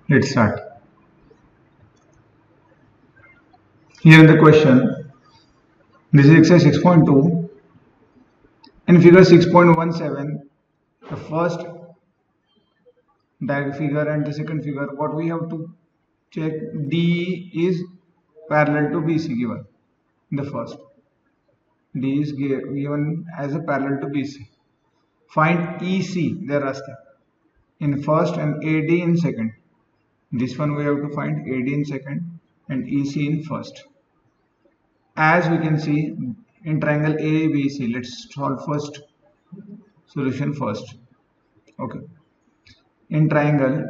Let's start. Here in the question, this is exercise 6.2. In figure 6.17, the first diagram figure and the second figure, what we have to check, D is parallel to BC given in the first. D is given as a parallel to BC. Find EC, they are asking, in first and AD in second. This one we have to find AD in second and EC in first. As we can see in triangle ABC, let's solve first solution first. Okay. In triangle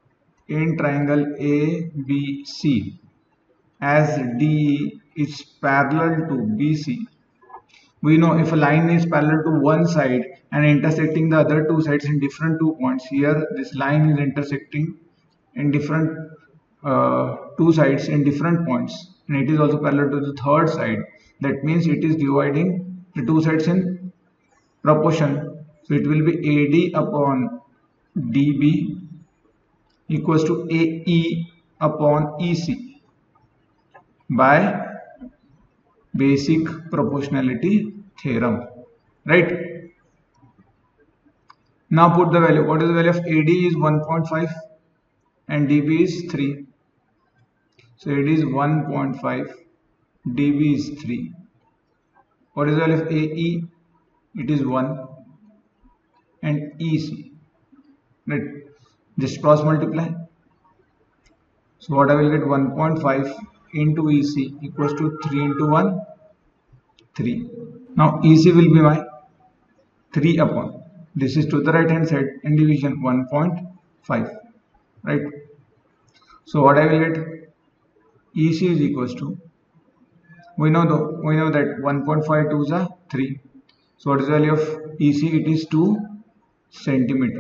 ABC, as D is parallel to BC, we know if a line is parallel to one side and intersecting the other two sides in different 2 points, here this line is intersecting in different two sides in different points, and it is also parallel to the third side. That means it is dividing the two sides in proportion. So it will be AD upon DB equals to AE upon EC by basic proportionality theorem, right? Now put the value. What is the value of AD is 1.5 and DB is 3. So AD is 1.5, DB is 3. What is the value of AE? It is 1 and EC. Right? Just cross multiply. So what I will get, 1.5 into EC equals to 3 into 1, 3. Now EC will be my 3 upon. This is to the right hand side and division 1.5. Right? So what I will get, EC is equals to, we know that 1.5 2s are 3. So what is the value of EC? It is 2 centimeter.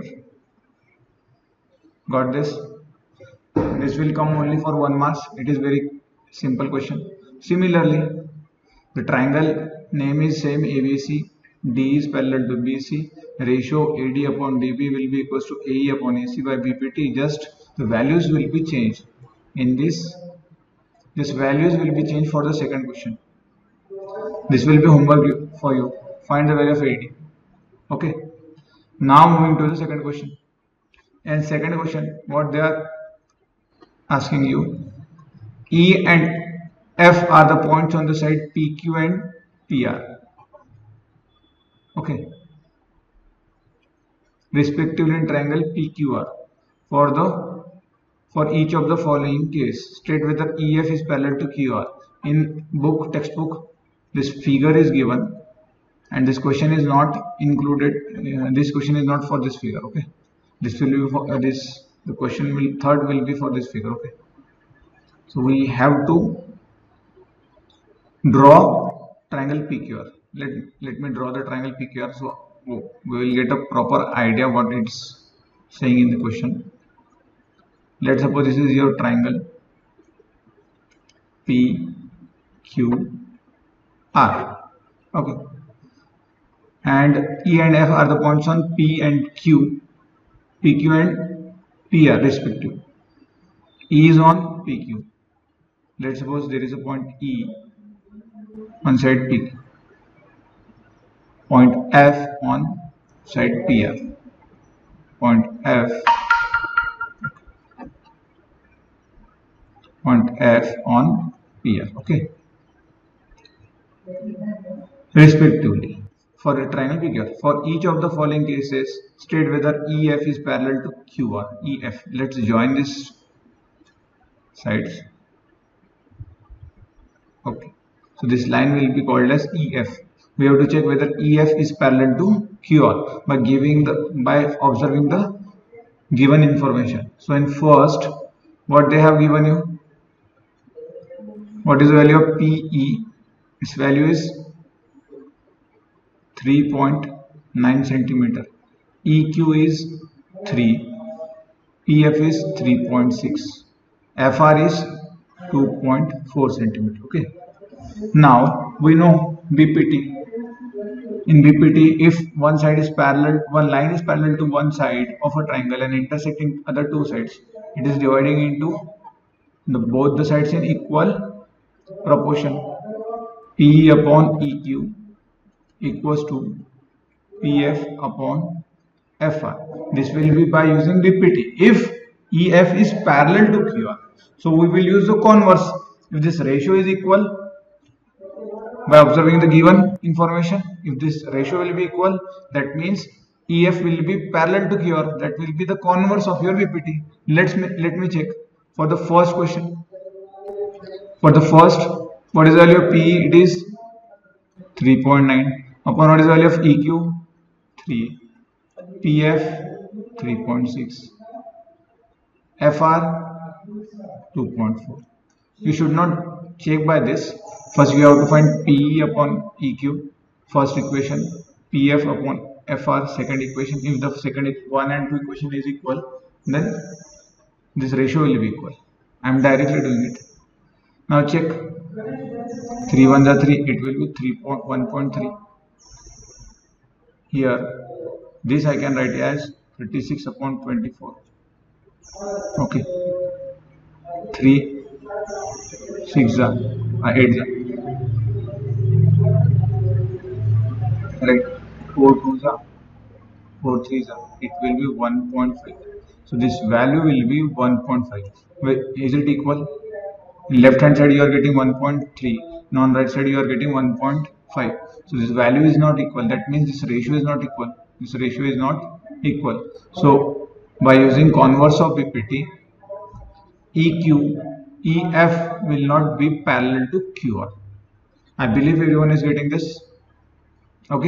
Got this? This will come only for 1 mark. It is very simple question. Similarly, the triangle name is same ABC. D is parallel to BC. Ratio AD upon DB will be equals to AE upon AC by BPT. Just the values will be changed. In this values will be changed for the second question. This will be homework for you. Find the value of AD. Okay. Now moving to the second question. And second question, what they are asking you, E and F are the points on the side PQ and PR. Okay. Respectively in triangle PQR. For each of the following case, state whether EF is parallel to QR. In textbook, this figure is given, and this question is not included. This question is not for this figure. Okay. This will be for the question third will be for this figure. Okay. So we have to draw triangle PQR. Let me draw the triangle PQR, so we will get a proper idea what it's saying in the question. Let's suppose this is your triangle PQR. Okay. And E and F are the points on P and Q, PQ and PR respective. E is on PQ. Let's suppose there is a point E on side PQ, point F on side PR, point F on PR. Okay. Respectively. For a triangle PQR, for each of the following cases, state whether EF is parallel to QR. EF. Let's join these sides. Okay. So this line will be called as EF. We have to check whether EF is parallel to QR by observing the given information. So in first, what they have given you? What is the value of PE? Its value is 3.9 centimeter. EQ is 3. EF is 3.6. FR is 2.4 centimeter. Okay. Now we know BPT. In BPT, if one line is parallel to one side of a triangle and intersecting other two sides, it is dividing into both the sides in equal proportion. P upon EQ equals to PF upon FR. This will be by using BPT. If EF is parallel to QR, so we will use the converse. If this ratio is equal, by observing the given information, if this ratio will be equal, that means EF will be parallel to QR. That will be the converse of your BPT. Let me check for the first question. For the first, what is the value of PE? It is 3.9 upon what is the value of EQ? 3. PF 3.6. FR 2.4. You should not check by this. First we have to find PE upon EQ, first equation, PF upon FR, second equation. If the second 1 and 2 equation is equal, then this ratio will be equal. I am directly doing it. Now check. 3 1s are 3, it will be 1.3. Here, this I can write as 36 upon 24. Okay. 3 6 are 8 are. Right. 4 2s are 4 3s are. It will be 1.5. So this value will be 1.5. Is it equal? Left hand side you are getting 1.3. On right side you are getting 1.5. So this value is not equal. That means this ratio is not equal. This ratio is not equal. So by using converse of BPT, EF will not be parallel to QR. I believe everyone is getting this. Okay.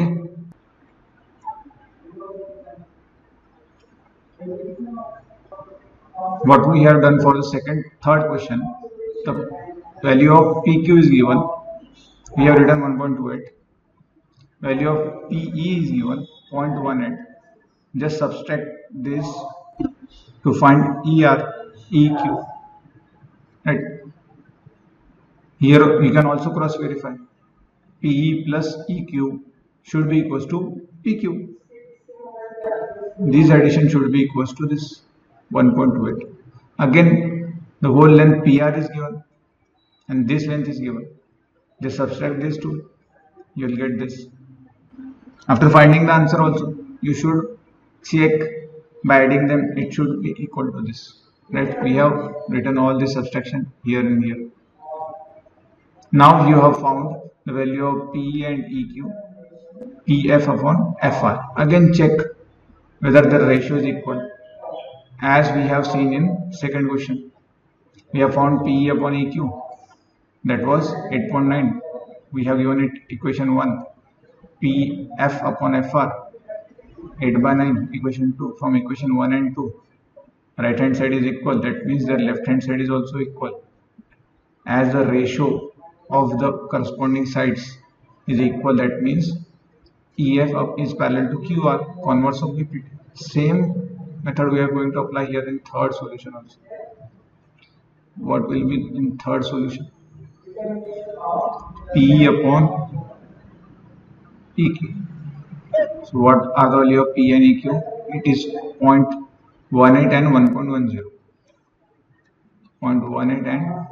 What we have done for the third question, the value of PQ is given. We have written 1.28. Value of PE is given 0.18. Just subtract this to find EQ. Right. Here we can also cross verify. PE plus EQ should be equals to PQ. This addition should be equals to this 1.28. Again, the whole length PR is given and this length is given. Just subtract these two, you will get this. After finding the answer also, you should check by adding them, it should be equal to this. Right? We have written all this subtraction here and here. Now you have found the value of PE and EQ, PF upon FR. Again check whether the ratio is equal. As we have seen in second question, we have found PE upon EQ, that was 8.9. We have given it equation 1. PF upon FR 8/9, equation 2. From equation 1 and 2, right hand side is equal, that means the left hand side is also equal. As the ratio of the corresponding sides is equal, that means EF is parallel to QR, converse of BPT. Same method we are going to apply here in third solution also. What will be in third solution? PE upon EQ. So what are the value of P and EQ? It is 0.18 and 1.10. 0.18 and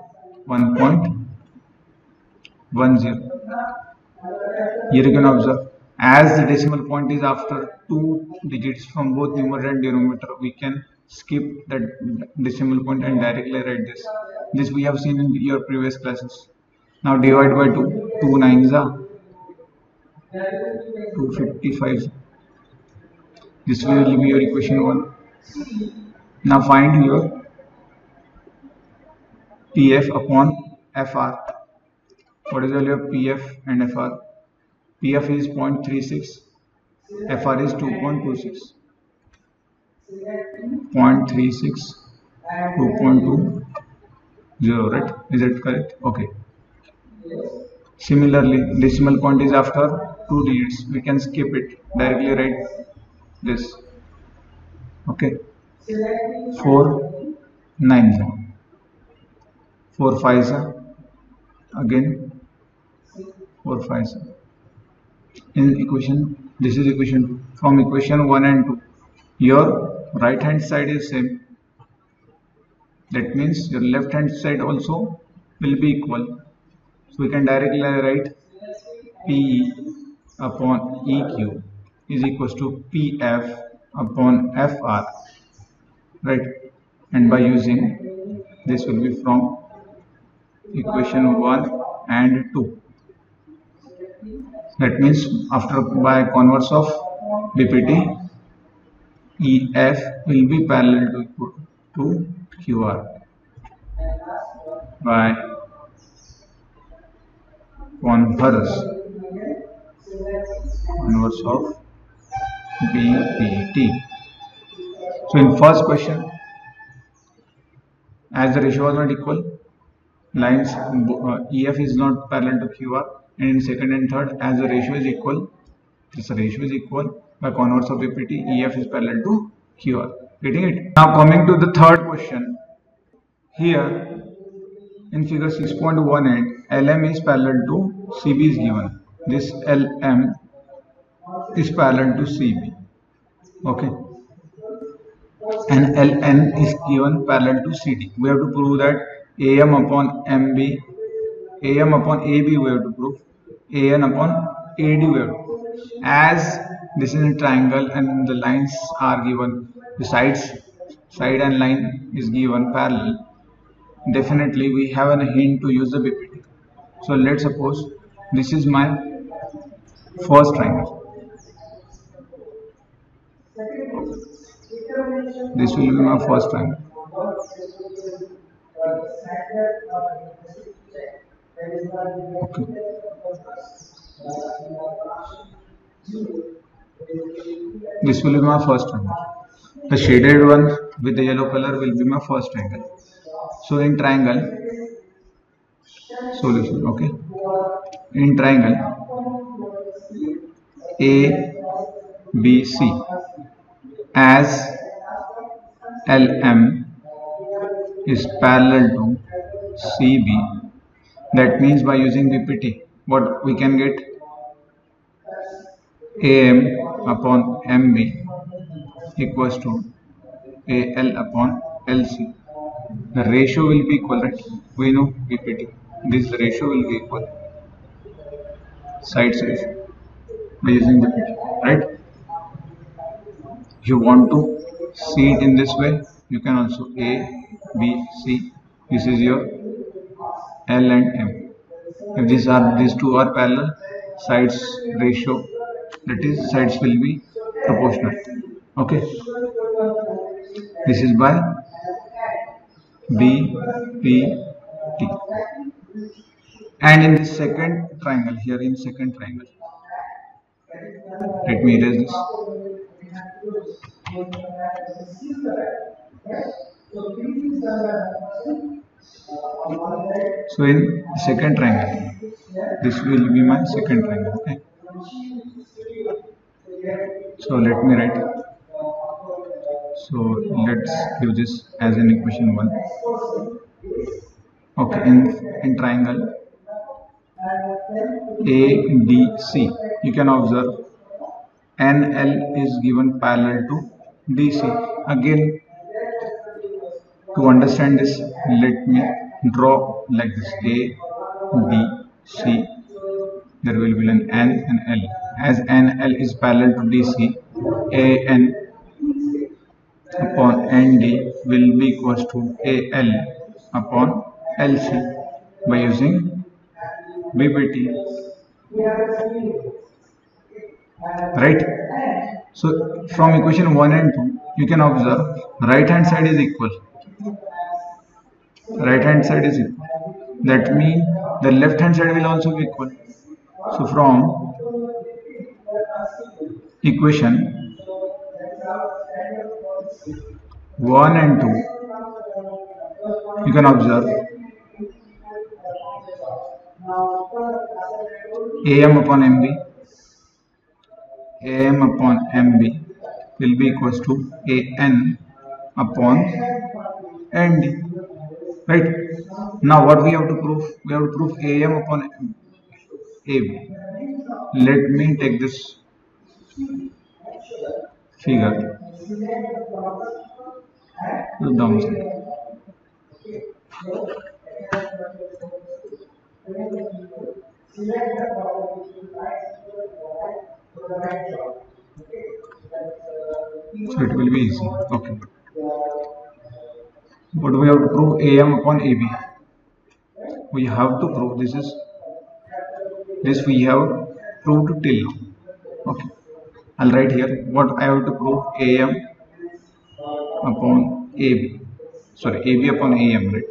1.10. Here you can observe, as the decimal point is after 2 digits from both numerator and denominator, we can skip that decimal point and directly write this. This we have seen in your previous classes. Now divide by 2. 2 9s are 255. This will be your equation 1. Now find your PF upon FR. What is the value of PF and FR? PF is 0.36, FR is 2.26. 0.36, 2.20, right? Is it correct? Okay. Similarly, decimal point is after 2 digits. We can skip it. Directly write this. Okay. 4 9s. 4 5s. Again 4 5s. In equation, this is equation 2. From equation 1 and 2, your right hand side is same. That means your left hand side also will be equal. So we can directly write P upon EQ is equals to PF upon FR, right? And by using this will be from equation 1 and 2. That means after by converse of BPT, EF will be parallel to QR by converse of BPT. So in first question, as the ratio was not equal, lines EF is not parallel to QR, and in second and third, as the ratio is equal, this ratio is equal, by converse of BPT, EF is parallel to QR. Getting it? Now coming to the third question. Here in figure 6.18, LM is parallel to CB is given. This LM is parallel to CB. Okay. And LN is given parallel to CD. We have to prove that AM upon MB, AM upon AB we have to prove, AN upon AD we have to prove. As this is a triangle and the lines are given, the side and line is given parallel, definitely we have a hint to use the BPT. So let's suppose this is my first triangle. This will be my first triangle. Okay. This will be my first triangle. The shaded one with the yellow color will be my first triangle. So in triangle solution, okay. In triangle ABC, as LM is parallel to CB, that means by using BPT, what we can get, AM upon MB equals to AL upon LC. The ratio will be equal, right? We know BPT. This ratio will be equal. Sides ratio by using BPT, right? If you want to see it in this way, you can also A, B, C. This is your L and M. If these two are parallel, sides ratio, that is sides will be proportional. Okay. This is by BPT. And in the second triangle, here in second triangle, let me erase this. So in second triangle, this will be my second triangle. Okay. So let me write. So let's give this as an equation 1. Okay. In triangle ADC, you can observe NL is given parallel to DC. Again, to understand this, let me draw like this: A, B, C. There will be an N and L. As NL is parallel to DC, AN upon ND will be equals to AL upon LC by using BPT. Right? So from equation 1 and 2, you can observe right hand side is equal. Right hand side is equal. That means the left hand side will also be equal. So from equation 1 and 2, you can observe AM upon MB, AM upon MB will be equals to AN upon ND. Right? Now what we have to prove? We have to prove AM upon AB. Let me take this figure to the downside. So it will be easy. Okay. What do we have to prove? AM upon AB. We have to prove this we have proved till now. Okay. I'll write here what I have to prove. AM upon AB. Sorry, AB upon AM, right?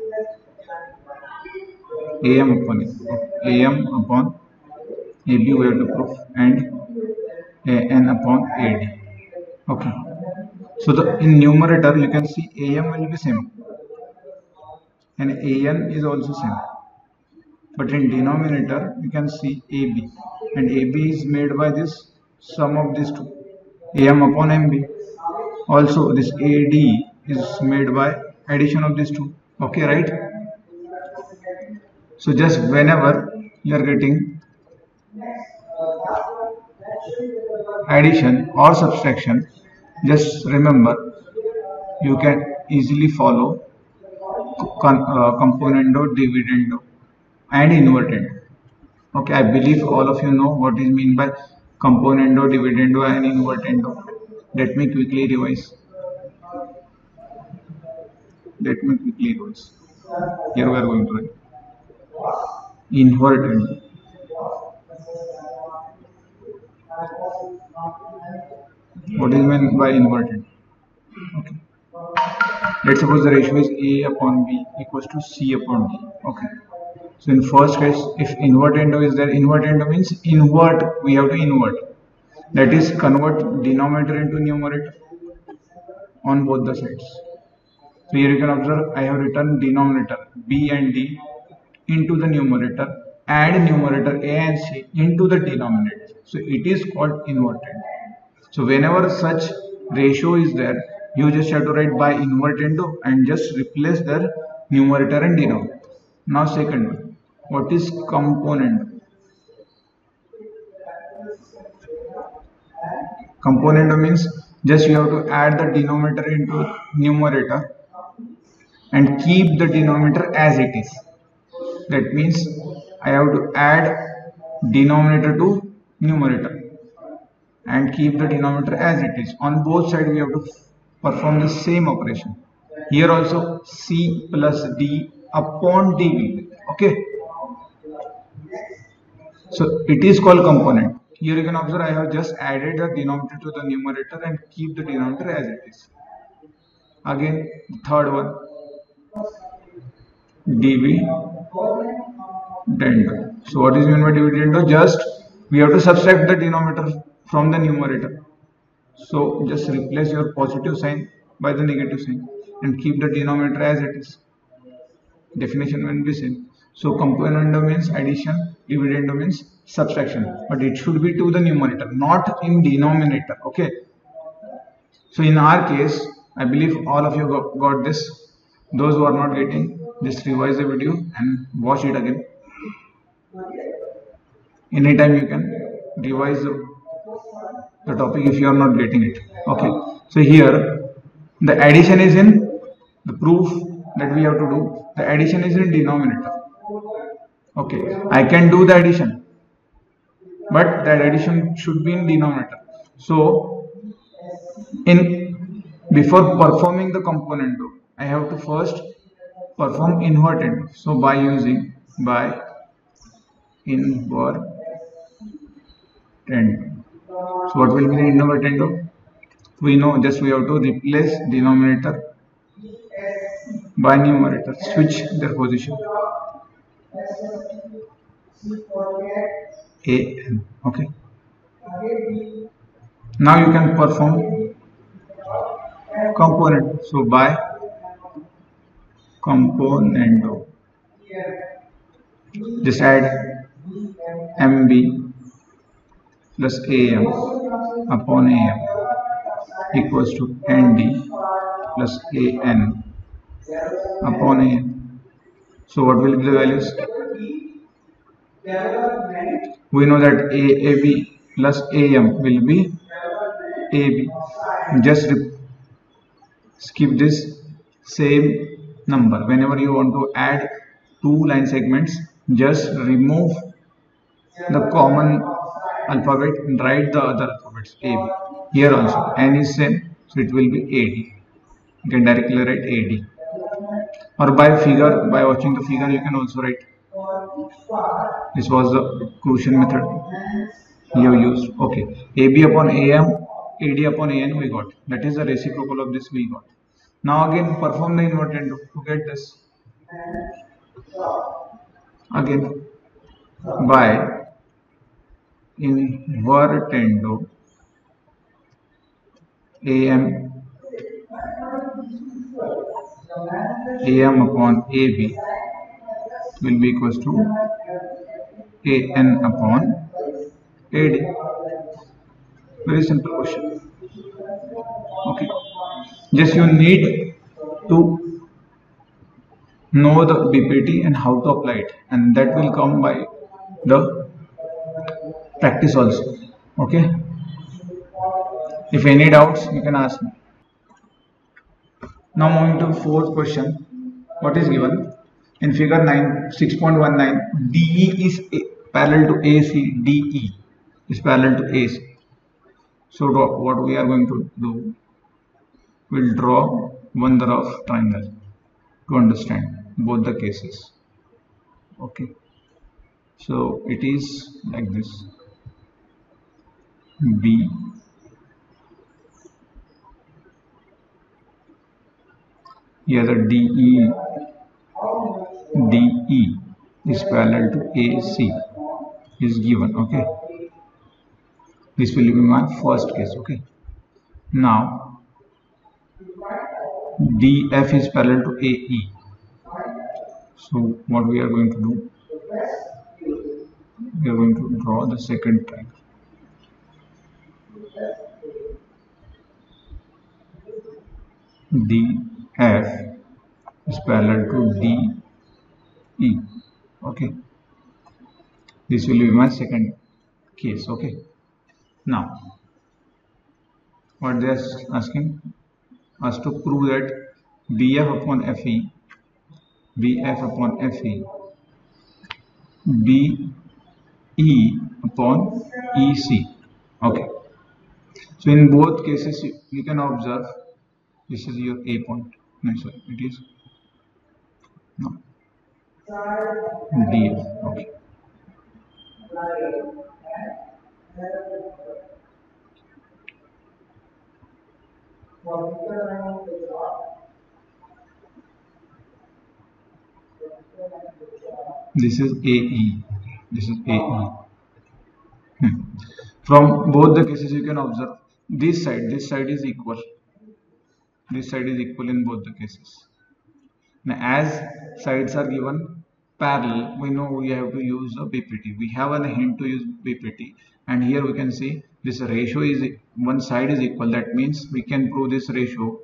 AM upon AM upon AB we have to prove, and AN upon AD. Okay. So in numerator you can see AM will be same and AN is also same. But in denominator you can see AB, and AB is made by this sum of these two, AM upon MB. Also this AD is made by addition of these two. Okay, right? So just whenever you are getting addition or subtraction, just remember you can easily follow componendo, dividendo and invertendo. Okay, I believe all of you know what is mean by componendo, dividendo and invertendo. Let me quickly revise. Here we are going to write invertendo. What is meant by invertendo? Okay. Let's suppose the ratio is A upon B equals to C upon D. Okay. So in first case, if invertendo is there, invertendo means invert, we have to invert. That is convert denominator into numerator on both the sides. So here you can observe I have written denominator B and D into the numerator and numerator A and C into the denominator. So it is called inverted. So whenever such ratio is there, you just have to write by invertendo and just replace their numerator and denominator. Now second one, what is componendo? Componendo means just you have to add the denominator into numerator and keep the denominator as it is. That means I have to add denominator to numerator and keep the denominator as it is. On both sides we have to perform the same operation. Here also C plus D upon D will be. Okay. So it is called component. Here you can observe I have just added the denominator to the numerator and keep the denominator as it is. Again, the third one, dividendo. So what is meant by dividendo? Just we have to subtract the denominator from the numerator. So just replace your positive sign by the negative sign and keep the denominator as it is. Definition will be same. So componendo means addition, dividendo means subtraction, but it should be to the numerator, not in denominator. Okay. So in our case, I believe all of you got this. Those who are not getting, just revise the video and watch it again. Anytime you can revise the topic if you are not getting it. Okay. So here the addition is in the proof that we have to do. The addition is in denominator. Okay. I can do the addition, but that addition should be in denominator. So before performing the componendo, I have to first perform invertendo. So by using invertendo. So what will be the invertendo? We know just we have to replace denominator by numerator, switch their position. AN. Okay. Now you can perform component. So by componendo, just add MB plus AM upon AM equals to ND plus AN upon AM. So what will be the values? We know that AB plus AM will be AB. Just skip this, same number. Whenever you want to add two line segments, just remove the common alphabet and write the other alphabets A, B. Here also N is same, so it will be AD. You can directly write AD. Or by figure, by watching the figure, you can also write. This was the quotient method you used. Okay, AB upon AM, AD upon AN we got. That is the reciprocal of this we got. Now again perform the invertendo to get this. Again by invertendo AM upon AB will be equals to AN upon AD. Very simple question. Okay, just you need to know the BPT and how to apply it, and that will come by the practice also. Okay, if any doubts you can ask me. Now moving to fourth question. What is given in figure 9 6.19? DE is parallel to AC. DE is parallel to AC. So what we are going to do, we'll draw one rough triangle to understand both the cases. Okay, so it is like this. B, here the DE is parallel to AC is given. Okay, this will be my first case. Okay, now DF is parallel to AE. So what we are going to do, we are going to draw the second triangle. DF is parallel to DE. Okay, this will be my second case. Okay, now what they are asking us to prove that BF upon FE, BF upon FE, BE upon EC. Okay, so in both cases you can observe this is your A point. No, sorry, it is no DF. Okay. This is AE. This is AE. From both the cases, you can observe this side is equal. This side is equal in both the cases. Now, as sides are given parallel, we know we have to use a BPT. We have a hint to use BPT, and here we can see this ratio is one side is equal. That means we can prove this ratio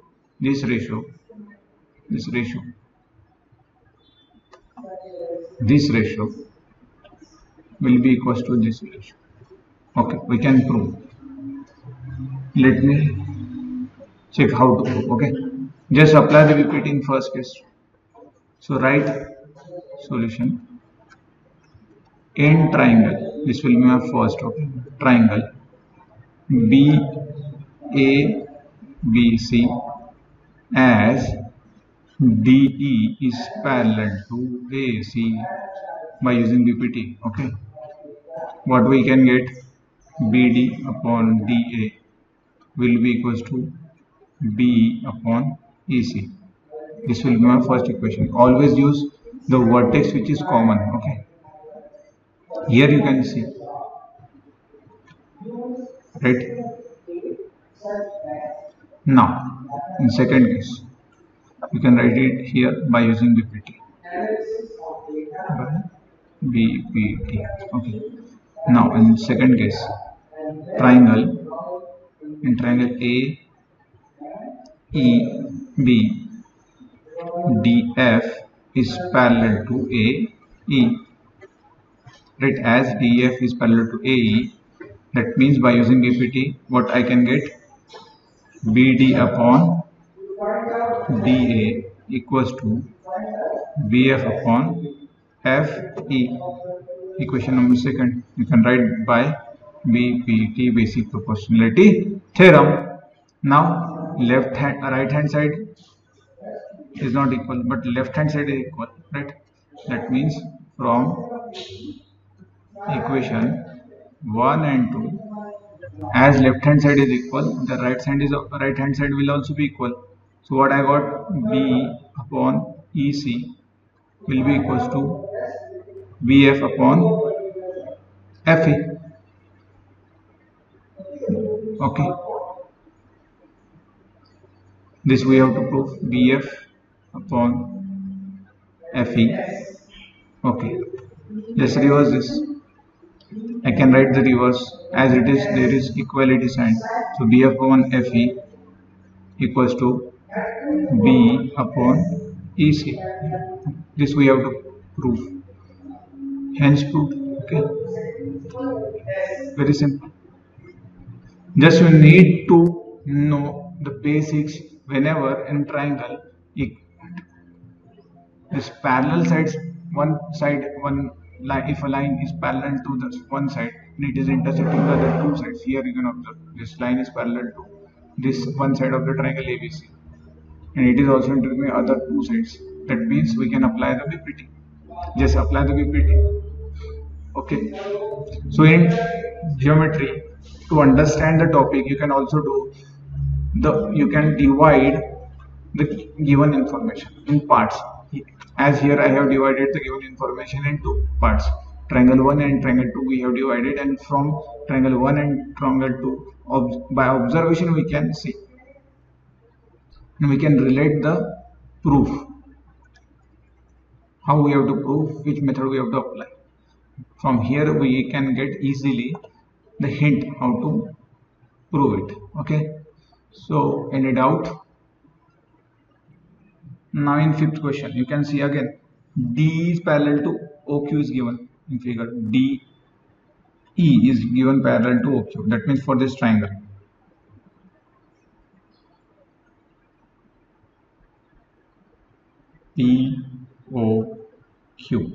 will be equals to this ratio. Okay, we can prove. Let me check how to prove. Okay, just apply the BPT in first case. So write solution in triangle. This will be my first. Okay, triangle BABC as DE is parallel to AC by using BPT. Okay, what we can get, BD upon DA will be equals to BE upon EC. This will be my first equation. Always use the vertex which is common. Okay, here you can see, right? Now in second case you can write it here by using BPT. Okay, now in second case, triangle, in triangle AEB, DF is parallel to AE. Right, as DF is parallel to AE, that means by using BPT, what I can get, BD upon DA equals to BF upon FE. Equation number second, you can write by BPT, basic proportionality theorem. Now right hand side is not equal, but left hand side is equal, right? That means from equation 1 and 2, as left hand side is equal, the right hand side will also be equal. So what I got, B upon EC will be equals to BF upon FE. Okay, this we have to prove, BF upon FE. Okay, let's reverse this. I can write the reverse as it is, there is equality sign. So BF upon FE equals to B upon EC. This we have to prove. Hence proved. Okay, very simple. Just you need to know the basics. Whenever in triangle, this parallel sides, one line, if a line is parallel to the one side and it is intersecting the other two sides, here you can observe this line is parallel to this one side of the triangle ABC and it is also intersecting other two sides. That means we can apply the BPT. Just apply the BPT. Okay, so in geometry, to understand the topic, you can also do you can divide the given information in parts. As here I have divided the given information into parts. Triangle 1 and triangle 2 we have divided, and from triangle 1 and triangle 2 by observation we can see and we can relate the proof. How we have to prove, which method we have to apply. From here we can get easily the hint how to prove it. Okay, so any doubt? Now in fifth question, you can see again D is parallel to OQ is given in figure. DE is given parallel to OQ. That means for this triangle, POQ,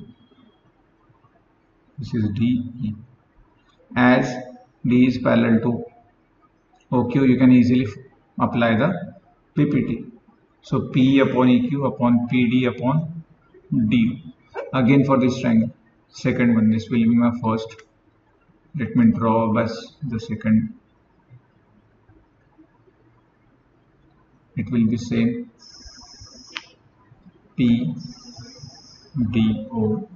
this is DE. As D is parallel to OQ, you can easily apply the PPT. So P upon EQ upon PD upon DU. Again for this triangle, second one, this will be my first. Let me draw as the second. It will be same. P D O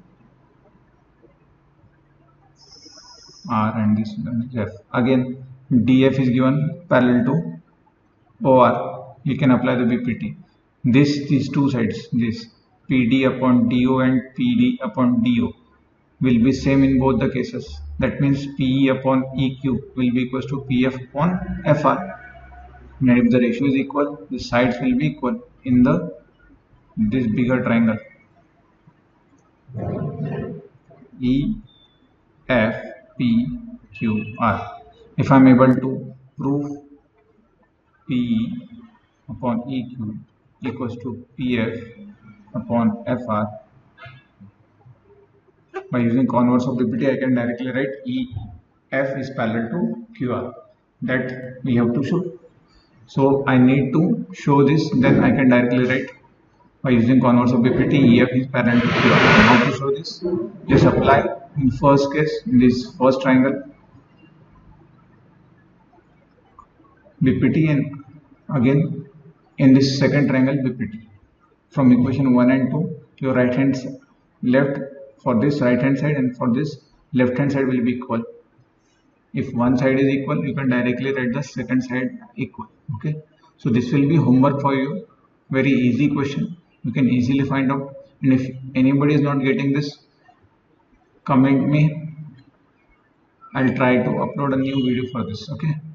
R and this one is F. Again DF is given parallel to OR. You can apply the BPT. These two sides, this PD upon DO and PD upon DO will be same in both the cases. That means PE upon EQ will be equals to PF upon FR. And if the ratio is equal, the sides will be equal in this bigger triangle. E F P Q R. If I am able to prove PE upon EQ equals to PF upon FR, by using converse of BPT I can directly write EF is parallel to QR. That we have to show. So I need to show this, then I can directly write by using converse of BPT EF is parallel to QR. How to show this? Just apply in first case, in this first triangle, BPT, and again in this second triangle BPT. From equation 1 and 2, your right hand left for this right hand side and for this left hand side will be equal. If one side is equal, you can directly write the second side equal. Okay, so this will be homework for you. Very easy question, you can easily find out. And if anybody is not getting this, comment me. I'll try to upload a new video for this. Okay.